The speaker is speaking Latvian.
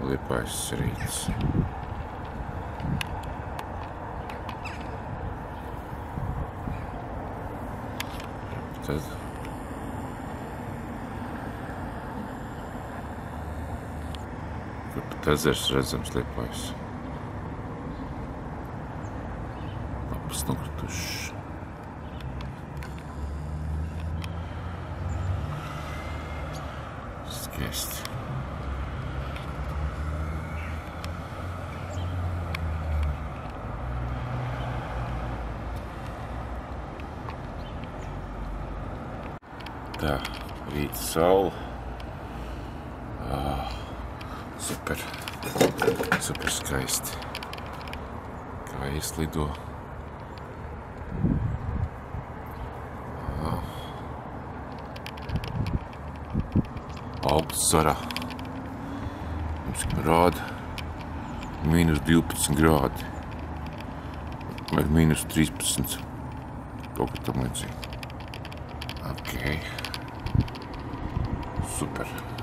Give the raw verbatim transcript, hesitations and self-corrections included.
Liepājas rīts. Tad kur pat ezers redzams Liepājas. Lapas nokritušas. Skaisti. Tā, rīta saule. Oh, super, super skaisti. Kā ieslido. Oh. Augsts zarā. Mums rāda mīnus divpadsmit grādi. Vai mīnus trīspadsmit. Kaut kā tam līdzīgi. Ok. Super.